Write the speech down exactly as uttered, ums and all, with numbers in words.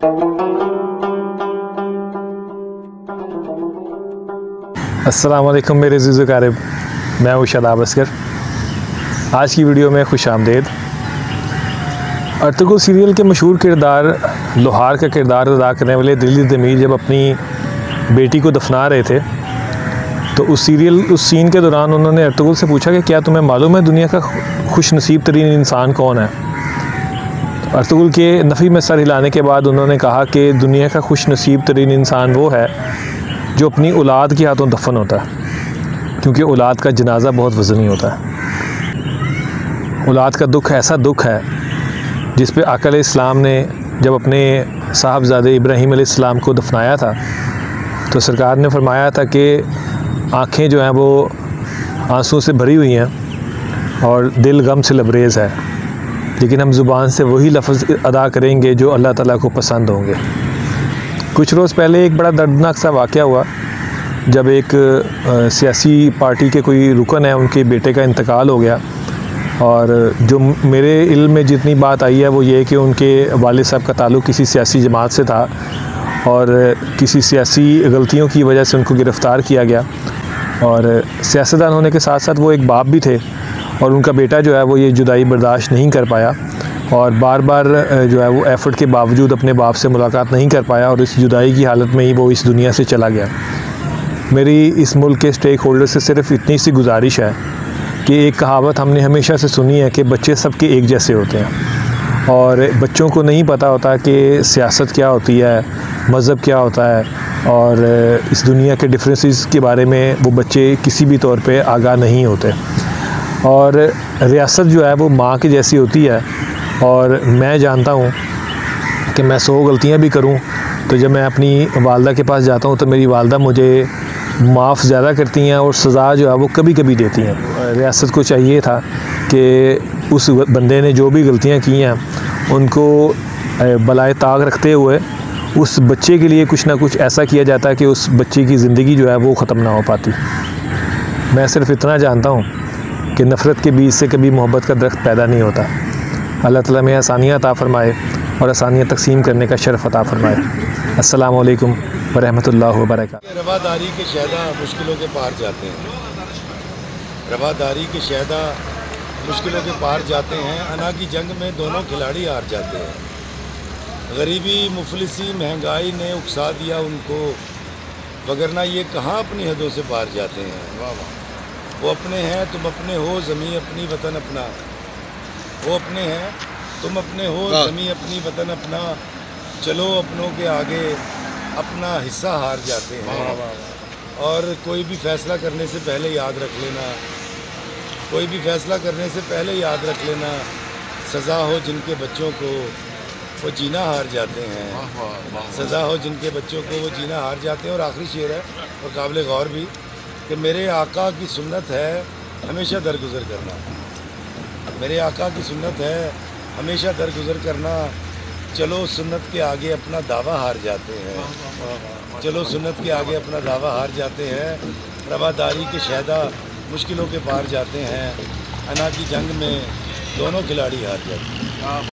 अस्सलाम वालेकुम मेरे अज़ीज़ क़ारिब, मैं हूँ शादाब असगर। आज की वीडियो में खुश आमदेद। अर्तुगरुल सीरियल के मशहूर किरदार लोहार का किरदार अदा करने वाले दिल्ली ज़मीर जब अपनी बेटी को दफना रहे थे तो उस सीरियल उस सीन के दौरान उन्होंने अर्तुगरुल से पूछा कि क्या तुम्हें मालूम है दुनिया का खुश नसीब तरीन इंसान कौन है। अर्तुगरुल के नफ़ी में सर हिलाने के बाद उन्होंने कहा कि दुनिया का खुश नसीब तरीन इंसान वो है जो अपनी औलाद के हाथों दफन होता है, क्योंकि औलाद का जनाजा बहुत वज़नी होता है। औलाद का दुख ऐसा दुख है जिस पे आका अलैहिस्सलाम ने जब अपने साहबज़ादे इब्राहीम अलैहिस्सलाम को दफनाया था तो सरकार ने फरमाया था कि आँखें जो हैं वो आंसू से भरी हुई हैं और दिल गम से लबरेज़ है, लेकिन हम ज़ुबान से वही लफ्ज़ अदा करेंगे जो अल्लाह ताला को पसंद होंगे। कुछ रोज़ पहले एक बड़ा दर्दनाक सा वाक़या हुआ जब एक आ, सियासी पार्टी के कोई रुकन है, उनके बेटे का इंतकाल हो गया। और जो मेरे इल्म में जितनी बात आई है वो ये कि उनके वालिद साहब का ताल्लुक़ किसी सियासी जमात से था और किसी सियासी गलतियों की वजह से उनको गिरफ़्तार किया गया। और सियासतदान होने के साथ साथ वो एक बाप भी थे और उनका बेटा जो है वो ये जुदाई बर्दाश्त नहीं कर पाया और बार बार जो है वो एफ़र्ट के बावजूद अपने बाप से मुलाकात नहीं कर पाया और इस जुदाई की हालत में ही वो इस दुनिया से चला गया। मेरी इस मुल्क के स्टेक होल्डर से सिर्फ इतनी सी गुजारिश है कि एक कहावत हमने हमेशा से सुनी है कि बच्चे सबके एक जैसे होते हैं और बच्चों को नहीं पता होता कि सियासत क्या होती है, मज़हब क्या होता है और इस दुनिया के डिफरेंसेस के बारे में वो बच्चे किसी भी तौर पे आगाह नहीं होते। और रियासत जो है वो माँ की जैसी होती है और मैं जानता हूँ कि मैं सौ गलतियाँ भी करूँ तो जब मैं अपनी वालदा के पास जाता हूँ तो मेरी वालदा मुझे माफ़ ज़्यादा करती हैं और सज़ा जो है वो कभी कभी देती हैं। रियासत को चाहिए था कि उस बंदे ने जो भी गलतियाँ की हैं उनको बलाए ताक रखते हुए उस बच्चे के लिए कुछ ना कुछ ऐसा किया जाता है कि उस बच्चे की ज़िंदगी जो है वो ख़त्म ना हो पाती। मैं सिर्फ इतना जानता हूँ कि नफ़रत के बीज से कभी मोहब्बत का दरख्त पैदा नहीं होता। अल्लाह ताला में आसानियाँ अता फ़रमाए और आसानियाँ तक़सीम करने का शर्फ़ अता फ़रमाए। अस्सलामु अलैकुम व रहमतुल्लाहि व बरकातहू। रवादारी के शहदा मुश्किलों के पार जाते हैं, रवादारी के शहदा मुश्किलों के पार जाते हैं। अना की जंग में दोनों खिलाड़ी हार जाते हैं। गरीबी मुफलिसी महंगाई ने उकसा दिया उनको, वगरना ये कहाँ अपनी हदों से पार जाते हैं। वाह वाह। वो अपने हैं तुम अपने हो, ज़मीं अपनी वतन अपना। वो अपने हैं तुम अपने हो, ज़मीं अपनी वतन अपना। चलो अपनों के आगे अपना हिस्सा हार जाते हैं। और कोई भी फ़ैसला करने से पहले याद रख लेना, कोई भी फ़ैसला करने से पहले याद रख लेना, सज़ा हो जिनके बच्चों को वो जीना हार जाते हैं। सज़ा हो जिनके बच्चों को वो जीना हार जाते हैं। और आखिरी शेर है और काबिल गौर भी कि मेरे आका की सुन्नत है हमेशा दरगुज़र करना। मेरे आका की सुन्नत है हमेशा दरगुज़र करना। चलो सुन्नत के आगे अपना दावा हार जाते हैं। चलो सुन्नत के आगे अपना दावा हार जाते हैं। रवादारी के शहदा मुश्किलों के पार जाते हैं। अना की जंग में दोनों खिलाड़ी हार जाते हैं।